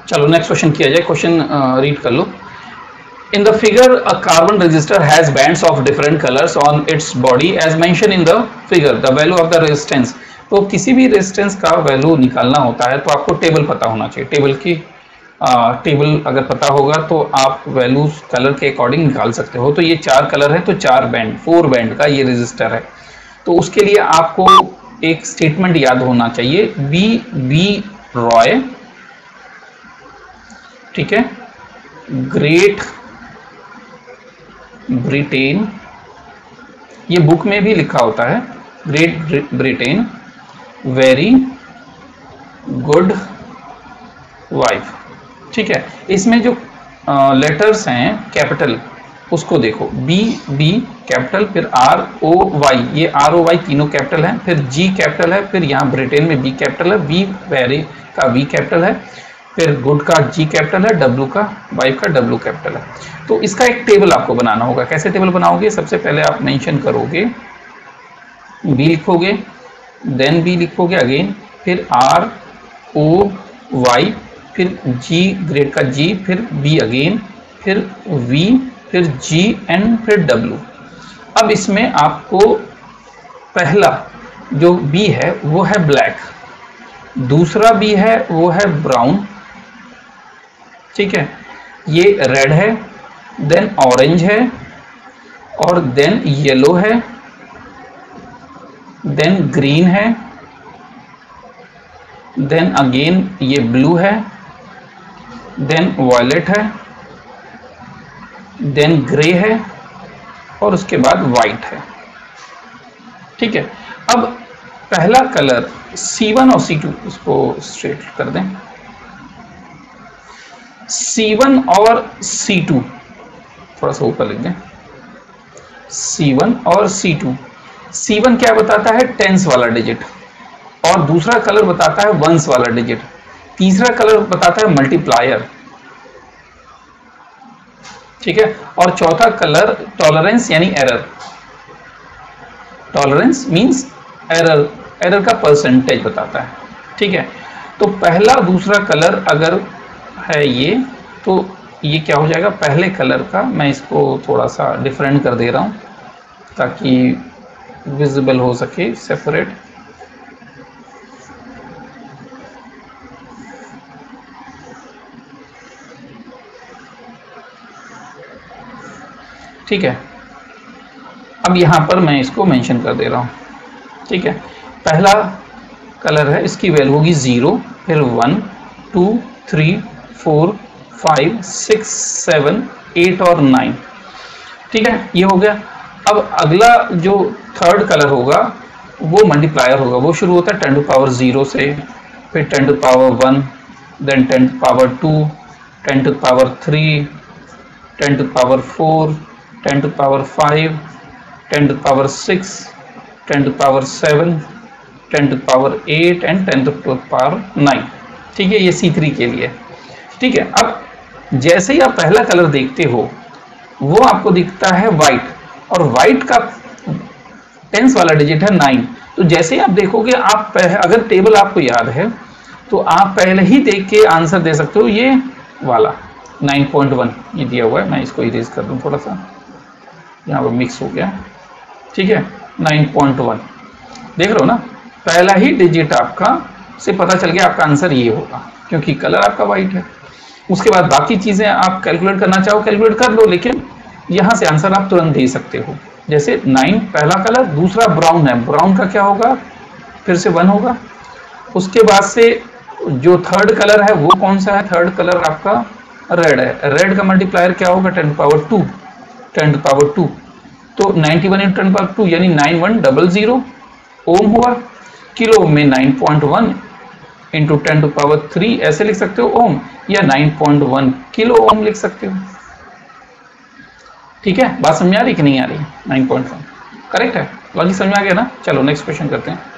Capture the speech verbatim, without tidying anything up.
चलो next question किया जाए। क्वेश्चन रीड कर लो। In the figure, a carbon resistor has bands of different colors on its body as mentioned in the figure. The value of the resistance. तो किसी भी resistance का value निकालना होता है तो आपको टेबल पता होना चाहिए। टेबल की टेबल अगर पता होगा तो आप वैल्यूज कलर के अकॉर्डिंग निकाल सकते हो। तो ये चार कलर है तो चार बैंड, फोर बैंड का ये रेजिस्टर है। तो उसके लिए आपको एक स्टेटमेंट याद होना चाहिए, बी बी रॉय, ठीक है, ग्रेट ब्रिटेन, ये बुक में भी लिखा होता है, Great Britain, very good wife, ठीक है। इसमें जो लेटर्स हैं कैपिटल उसको देखो, बी बी कैपिटल, फिर आर ओ वाई, ये आर ओ वाई तीनों कैपिटल हैं, फिर जी कैपिटल है, फिर यहाँ ब्रिटेन में बी कैपिटल है, वी वेरी का वी कैपिटल है, फिर गुड का जी कैपिटल है, डब्ल्यू का वाइफ का डब्ल्यू कैपिटल है। तो इसका एक टेबल आपको बनाना होगा। कैसे टेबल बनाओगे? सबसे पहले आप मेंशन करोगे, बी लिखोगे, देन बी लिखोगे अगेन, फिर आर ओ वाई, फिर जी ग्रेड का जी, फिर बी अगेन, फिर वी, फिर जी एंड फिर डब्ल्यू। अब इसमें आपको पहला जो बी है वो है ब्लैक, दूसरा बी है वो है ब्राउन, ठीक है, ये रेड है, देन ऑरेंज है, और देन येलो है, देन ग्रीन है, देन अगेन ये ब्लू है, देन वॉयलेट है, देन ग्रे है, और उसके बाद वाइट है, ठीक है। अब पहला कलर सी वन और सी टू, इसको स्ट्रेट कर दें, सी वन और सी टू थोड़ा सा ऊपर लिख दें, सी वन और सी टू। सी वन क्या बताता है? टेंस वाला डिजिट, और दूसरा कलर बताता है वंस वाला डिजिट, तीसरा कलर बताता है मल्टीप्लायर, ठीक है, और चौथा कलर टॉलरेंस यानी error. Tolerance means error, error का परसेंटेज बताता है, ठीक है। तो पहला दूसरा कलर अगर है ये, तो ये क्या हो जाएगा? पहले कलर का, मैं इसको थोड़ा सा डिफरेंट कर दे रहा हूं ताकि विजिबल हो सके, सेपरेट, ठीक है। अब यहां पर मैं इसको मेंशन कर दे रहा हूं, ठीक है। पहला कलर है, इसकी वैल्यू होगी जीरो, फिर one, two, three, four, five, six, seven, eight और नाइन, ठीक है, ये हो गया। अब अगला जो थर्ड कलर होगा वो मल्टीप्लायर होगा, वो शुरू होता है टेन टू पावर जीरो से, फिर ten to power one, then ten to power two, ten to power three, ten to power four, ten to power five, ten to power six, ten to power seven, ten to power eight and ten to power nine, ठीक है, ये सी three के लिए, ठीक है। अब जैसे ही आप पहला कलर देखते हो वो आपको दिखता है वाइट, और वाइट का टेंस वाला डिजिट है नाइन। तो जैसे ही आप देखोगे, आप अगर टेबल आपको याद है तो आप पहले ही देख के आंसर दे सकते हो, ये वाला नाइन पॉइंट वन ये दिया हुआ है, मैं इसको इरेज कर दूं थोड़ा सा, यहाँ पर मिक्स हो गया, ठीक है, नाइन पॉइंट वन देख रहे हो ना, पहला ही डिजिट आपका से पता चल गया आपका आंसर ये होगा, क्योंकि कलर आपका वाइट है। उसके बाद बाकी चीजें आप कैलकुलेट करना चाहो कैलकुलेट कर लो, लेकिन यहां से आंसर आप तुरंत दे सकते हो। जैसे नाइन पहला कलर, दूसरा ब्राउन है, ब्राउन का क्या होगा? फिर से वन होगा। उसके बाद से जो थर्ड कलर है वो कौन सा है? थर्ड कलर आपका रेड है, रेड का मल्टीप्लायर क्या होगा? Ten power two, ten power two, तो ninety one into ten power two यानी nine one double zero ohm हुआ। किलो में nine point one into ten to power three ऐसे लिख सकते हो ओम, या nine point one kilo ohm लिख सकते हो, ठीक है। बात समझ आ रही कि नहीं आ रही? नाइन पॉइंट वन करेक्ट है, लॉजिक समझ आ गया ना। चलो नेक्स्ट क्वेश्चन करते हैं।